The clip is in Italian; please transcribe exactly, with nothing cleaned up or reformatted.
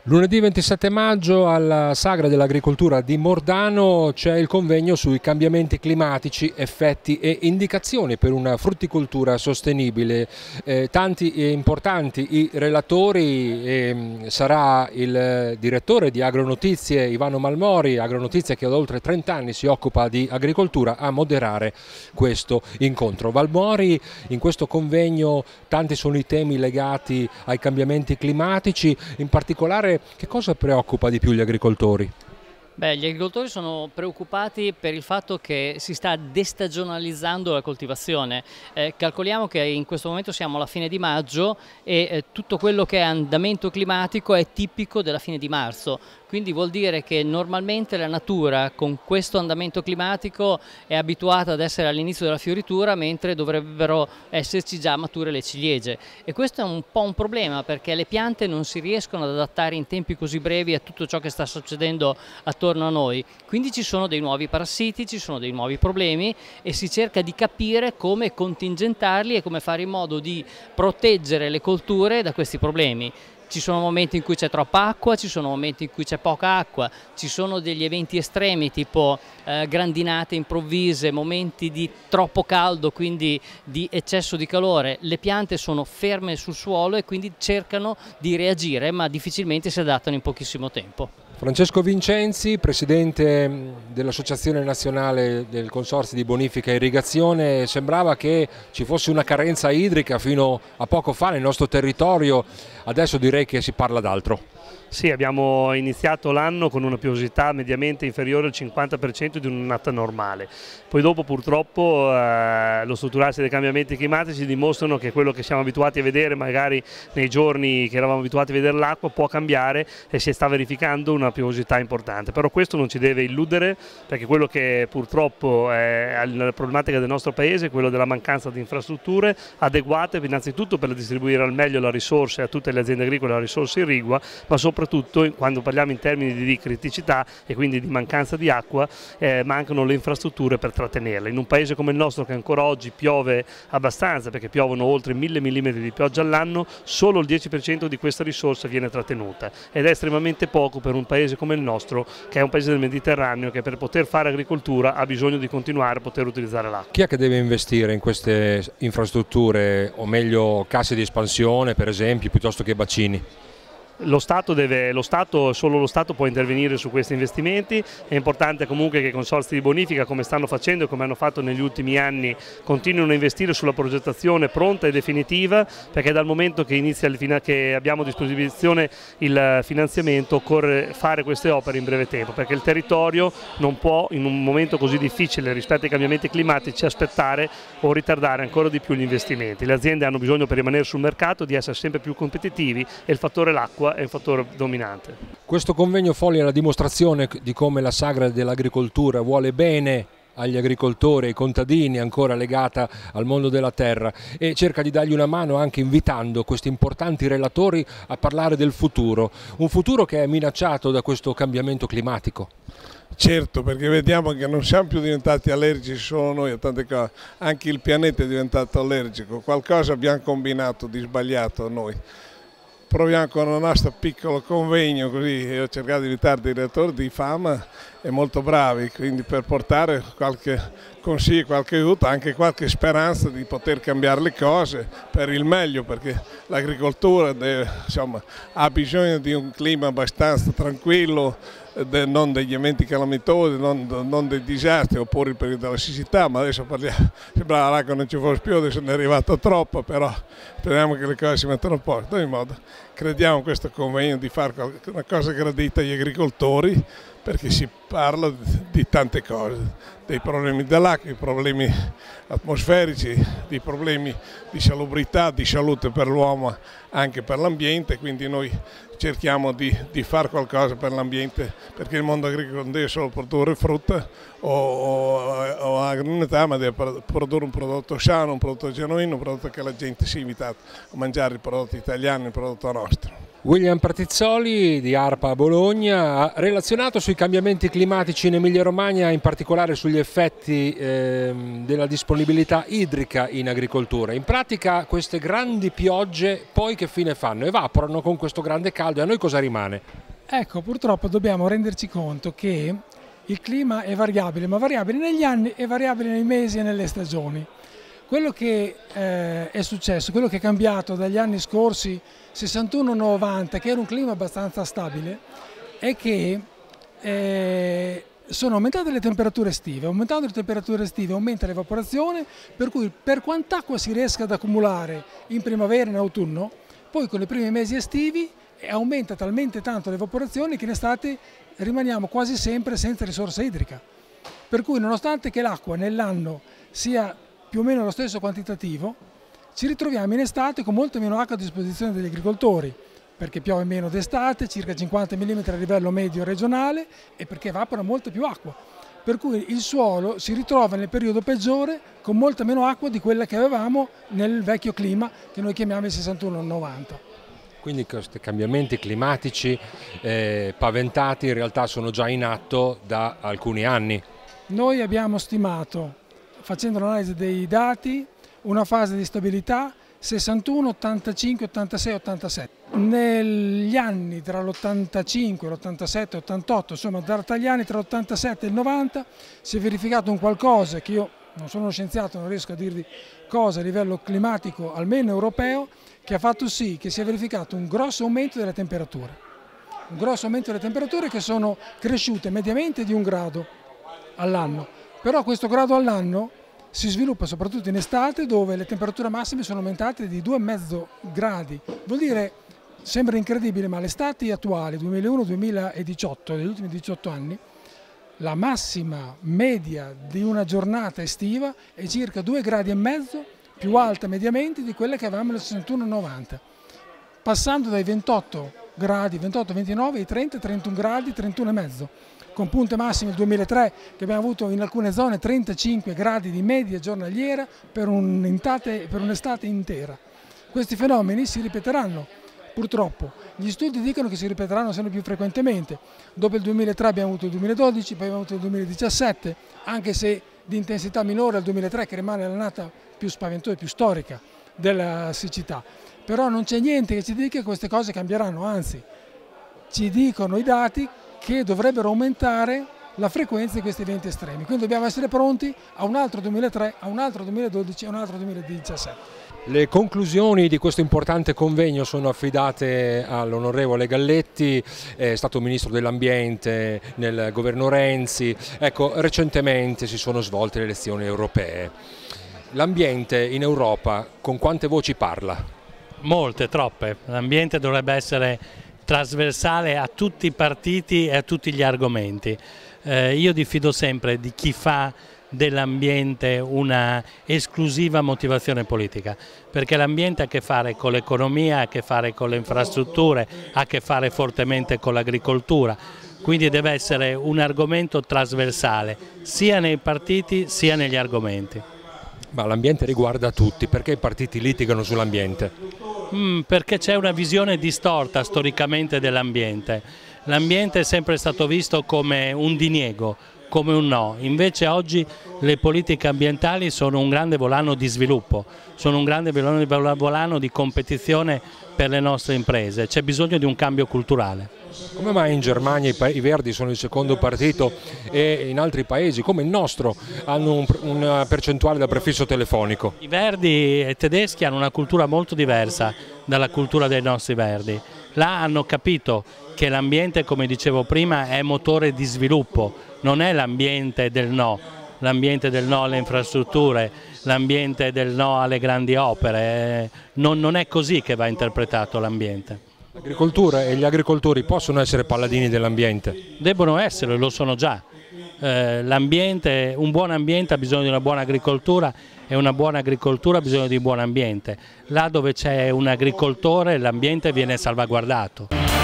Lunedì ventisette maggio alla Sagra dell'Agricoltura di Mordano c'è il convegno sui cambiamenti climatici, effetti e indicazioni per una frutticoltura sostenibile. Eh, tanti e importanti i relatori, eh, sarà il direttore di Agronotizie Ivano Malmori, Agronotizie che da oltre trenta anni si occupa di agricoltura, a moderare questo incontro. Malmori, in questo convegno tanti sono i temi legati ai cambiamenti climatici, in particolare che cosa preoccupa di più gli agricoltori? Beh, gli agricoltori sono preoccupati per il fatto che si sta destagionalizzando la coltivazione. Eh, calcoliamo che in questo momento siamo alla fine di maggio e eh, tutto quello che è andamento climatico è tipico della fine di marzo. Quindi vuol dire che normalmente la natura con questo andamento climatico è abituata ad essere all'inizio della fioritura, mentre dovrebbero esserci già mature le ciliegie. E questo è un po' un problema, perché le piante non si riescono ad adattare in tempi così brevi a tutto ciò che sta succedendo attorno a noi. Quindi ci sono dei nuovi parassiti, ci sono dei nuovi problemi e si cerca di capire come contingentarli e come fare in modo di proteggere le colture da questi problemi. Ci sono momenti in cui c'è troppa acqua, ci sono momenti in cui c'è poca acqua, ci sono degli eventi estremi tipo eh, grandinate improvvise, momenti di troppo caldo, quindi di eccesso di calore. Le piante sono ferme sul suolo e quindi cercano di reagire, ma difficilmente si adattano in pochissimo tempo. Francesco Vincenzi, presidente dell'Associazione Nazionale del Consorzio di Bonifica e Irrigazione, sembrava che ci fosse una carenza idrica fino a poco fa nel nostro territorio, adesso direi che si parla d'altro. Sì, abbiamo iniziato l'anno con una piovosità mediamente inferiore al cinquanta per cento di un'annata normale. Poi dopo purtroppo eh, lo strutturarsi dei cambiamenti climatici dimostrano che quello che siamo abituati a vedere magari nei giorni che eravamo abituati a vedere l'acqua può cambiare e si sta verificando una piovosità importante. Però questo non ci deve illudere, perché quello che purtroppo è la problematica del nostro paese è quello della mancanza di infrastrutture adeguate innanzitutto per distribuire al meglio la risorsa a tutte le aziende agricole, la risorsa irrigua, ma soprattutto soprattutto quando parliamo in termini di criticità e quindi di mancanza di acqua, eh, mancano le infrastrutture per trattenerla. In un paese come il nostro, che ancora oggi piove abbastanza, perché piovono oltre mille millimetri di pioggia all'anno, solo il dieci per cento di questa risorsa viene trattenuta ed è estremamente poco per un paese come il nostro, che è un paese del Mediterraneo, che per poter fare agricoltura ha bisogno di continuare a poter utilizzare l'acqua. Chi è che deve investire in queste infrastrutture, o meglio casse di espansione per esempio, piuttosto che bacini? Lo Stato deve, lo Stato, solo lo Stato può intervenire su questi investimenti. È importante comunque che i consorzi di bonifica, come stanno facendo e come hanno fatto negli ultimi anni, continuino a investire sulla progettazione pronta e definitiva, perché dal momento che, inizia il, che abbiamo a disposizione il finanziamento occorre fare queste opere in breve tempo, perché il territorio non può in un momento così difficile rispetto ai cambiamenti climatici aspettare o ritardare ancora di più gli investimenti. Le aziende hanno bisogno, per rimanere sul mercato, di essere sempre più competitivi e il fattore l'acqua è un fattore dominante. Questo convegno Folli è la dimostrazione di come la Sagra dell'Agricoltura vuole bene agli agricoltori, ai contadini ancora legata al mondo della terra, e cerca di dargli una mano anche invitando questi importanti relatori a parlare del futuro, un futuro che è minacciato da questo cambiamento climatico. Certo, perché vediamo che non siamo più diventati allergici solo noi a tante cose, anche il pianeta è diventato allergico, qualcosa abbiamo combinato di sbagliato noi. Proviamo con il nostro piccolo convegno, così ho cercato di invitare dei direttori di fama e molto bravi, quindi per portare qualche consiglio, qualche aiuto, anche qualche speranza di poter cambiare le cose per il meglio, perché l'agricoltura ha bisogno di un clima abbastanza tranquillo, De, non degli eventi calamitosi, non, non dei disastri oppure il periodo della siccità, ma adesso parliamo, sembrava che non ci fosse più, adesso ne è arrivato troppo, però speriamo che le cose si mettano a posto. Ad ogni modo crediamo in questo convegno di fare una cosa gradita agli agricoltori, perché si parla di tante cose, dei problemi dell'acqua, dei problemi atmosferici, dei problemi di salubrità, di salute per l'uomo, anche per l'ambiente, quindi noi cerchiamo di, di fare qualcosa per l'ambiente, perché il mondo agricolo non deve solo produrre frutta o, o, o agroalimentare, ma deve produrre un prodotto sano, un prodotto genuino, un prodotto che la gente si è invitata a mangiare, il prodotto italiano, il prodotto nostro. William Partizzoli di ARPA Bologna ha relazionato sui cambiamenti climatici in Emilia-Romagna, in particolare sugli effetti eh, della disponibilità idrica in agricoltura. In pratica queste grandi piogge poi che fine fanno? Evaporano con questo grande caldo e a noi cosa rimane? Ecco, purtroppo dobbiamo renderci conto che il clima è variabile, ma variabile negli anni e variabile nei mesi e nelle stagioni. Quello che eh, è successo, quello che è cambiato dagli anni scorsi, sessantuno novanta, che era un clima abbastanza stabile, è che eh, sono aumentate le temperature estive. Aumentando le temperature estive aumenta l'evaporazione, per cui per quant'acqua si riesca ad accumulare in primavera e in autunno, poi con i primi mesi estivi aumenta talmente tanto l'evaporazione che in estate rimaniamo quasi sempre senza risorsa idrica. Per cui nonostante che l'acqua nell'anno sia più o meno lo stesso quantitativo, ci ritroviamo in estate con molto meno acqua a disposizione degli agricoltori, perché piove meno d'estate, circa cinquanta millimetri a livello medio regionale, e perché evapora molta più acqua. Per cui il suolo si ritrova nel periodo peggiore con molta meno acqua di quella che avevamo nel vecchio clima che noi chiamiamo il sessantuno novanta. Quindi questi cambiamenti climatici eh, paventati in realtà sono già in atto da alcuni anni. Noi abbiamo stimato, facendo l'analisi dei dati, una fase di stabilità sessantuno, ottantacinque, ottantasei, ottantasette. Negli anni tra l'ottantacinque, l'ottantasette e l'ottantotto, insomma tra gli anni tra l'ottantasette e il novanta, si è verificato un qualcosa che io non sono uno scienziato, non riesco a dirvi cosa a livello climatico, almeno europeo, che ha fatto sì che si è verificato un grosso aumento delle temperature. Un grosso aumento delle temperature che sono cresciute mediamente di un grado all'anno. Però questo grado all'anno si sviluppa soprattutto in estate, dove le temperature massime sono aumentate di due virgola cinque gradi. Vuol dire, sembra incredibile, ma le estati attuali, duemilauno duemiladiciotto, degli ultimi diciotto anni, la massima media di una giornata estiva è circa due gradi e mezzo più alta mediamente di quella che avevamo nel sessantuno novanta, passando dai ventotto gradi, ventotto ventinove ai trenta trentuno gradi, trentuno e mezzo, con punte massime nel duemilatré che abbiamo avuto in alcune zone trentacinque gradi di media giornaliera per un'estate intera. Questi fenomeni si ripeteranno, purtroppo. Gli studi dicono che si ripeteranno sempre più frequentemente. Dopo il duemilatré abbiamo avuto il duemiladodici, poi abbiamo avuto il duemiladiciassette, anche se di intensità minore al duemilatré, che rimane l'annata più spaventosa e più storica della siccità. Però non c'è niente che ci dica che queste cose cambieranno, anzi ci dicono i dati che dovrebbero aumentare la frequenza di questi eventi estremi. Quindi dobbiamo essere pronti a un altro duemilatré, a un altro duemiladodici e a un altro duemiladiciassette. Le conclusioni di questo importante convegno sono affidate all'onorevole Galletti, è stato ministro dell'ambiente nel governo Renzi. Ecco, recentemente si sono svolte le elezioni europee. L'ambiente in Europa con quante voci parla? Molte, troppe. L'ambiente dovrebbe essere trasversale a tutti i partiti e a tutti gli argomenti. Eh, io diffido sempre di chi fa dell'ambiente una esclusiva motivazione politica, perché l'ambiente ha a che fare con l'economia, ha a che fare con le infrastrutture, ha a che fare fortemente con l'agricoltura, quindi deve essere un argomento trasversale sia nei partiti sia negli argomenti. Ma l'ambiente riguarda tutti, perché i partiti litigano sull'ambiente? Mm, perché c'è una visione distorta storicamente dell'ambiente. L'ambiente è sempre stato visto come un diniego, come un no, invece oggi le politiche ambientali sono un grande volano di sviluppo, sono un grande volano di competizione per le nostre imprese, c'è bisogno di un cambio culturale. Come mai in Germania i Verdi sono il secondo partito e in altri paesi come il nostro hanno una percentuale da prefisso telefonico? I Verdi tedeschi hanno una cultura molto diversa dalla cultura dei nostri Verdi. Là hanno capito che l'ambiente, come dicevo prima, è motore di sviluppo, non è l'ambiente del no, l'ambiente del no alle infrastrutture, l'ambiente del no alle grandi opere, non, non è così che va interpretato l'ambiente. L'agricoltura e gli agricoltori possono essere paladini dell'ambiente? Debbono essere, lo sono già. Eh, l'ambiente, un buon ambiente ha bisogno di una buona agricoltura e una buona agricoltura ha bisogno di un buon ambiente. Là dove c'è un agricoltore l'ambiente viene salvaguardato.